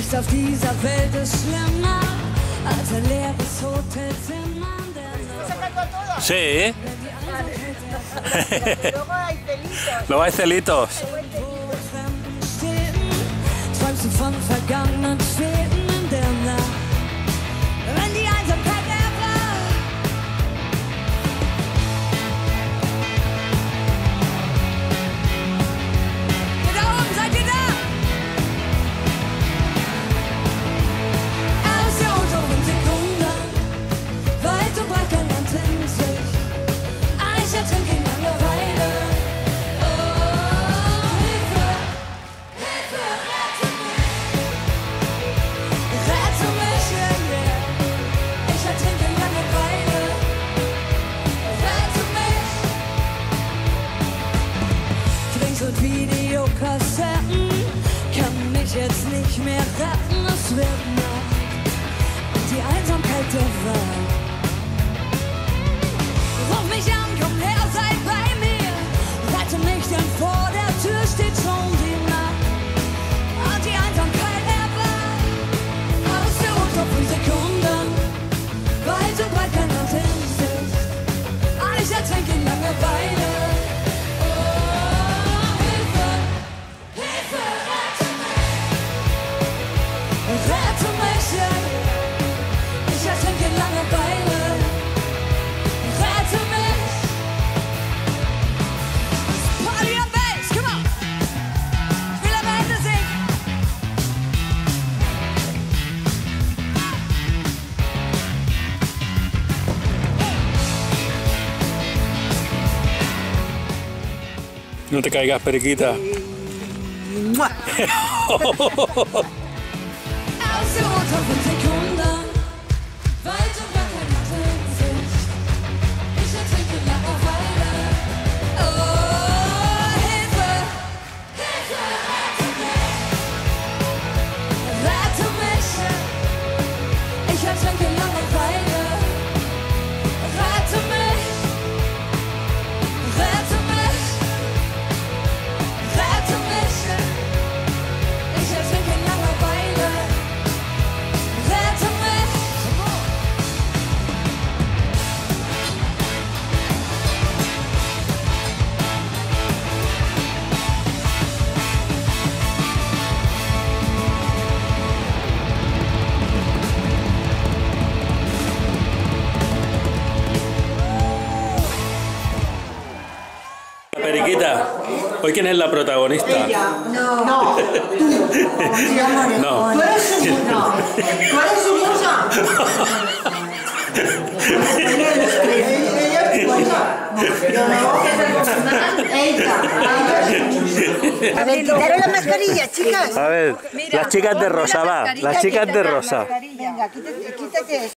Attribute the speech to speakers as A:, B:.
A: Nichts auf dieser Welt ist schlimmer als ein leeres Hotelzimmer.
B: Sí. Luego hay celitos.
A: Träumst du von vergangenen Schweden in der Nacht? Wenn die Einsamkeit erwacht. Da oben, seid ihr da? Aus der unteren Sekunde, weit und breit kein Land in sich. Ich ertrinke in Langeweile. Oh, Hilfe, Hilfe, rette mich, yeah, yeah. Ich ertrinke in Langeweile. Rette mich. Drinks und Videokassetten kann mich jetzt nicht mehr retten. Es wird Nacht und die Einsamkeit der Wahl. Ruf mich an, komm her, sei bei mir. Rette mich, denn vor der Tür steht schon die Nacht. Und die Einsamkeit erwacht. Aus der Uhr von Sekunden. Weit und breit kein Land in Sicht. Ich ertrinke in Langeweile. Oh, Hilfe, Hilfe, rette mich. Rette mich, ja. Ich ertrinke in Langeweile. Rette mich! Party on bass, come on! Ich will am Ende singen!
B: No te caigas, periquita.
A: Aus der Unter von Sekunden, weit und breit kein Land in Sicht. Ich ertrinke in Langeweile. Oh, Hilfe, Hilfe, rette mich. Rette mich. Ich ertrinke in Langeweile. Rette mich. Rette mich. Rette mich. Ich ertrinke in Langeweile. Rette mich.
B: Periquita, ¿hoy quién es la protagonista?
C: No. No.
B: No.
C: ¿Tú eres su musa? ¿Tú eres su musa? A ver, quitaros la mascarilla, chicas.
B: A ver, las chicas de rosa, va. Las chicas de rosa.
C: Venga, quítate eso.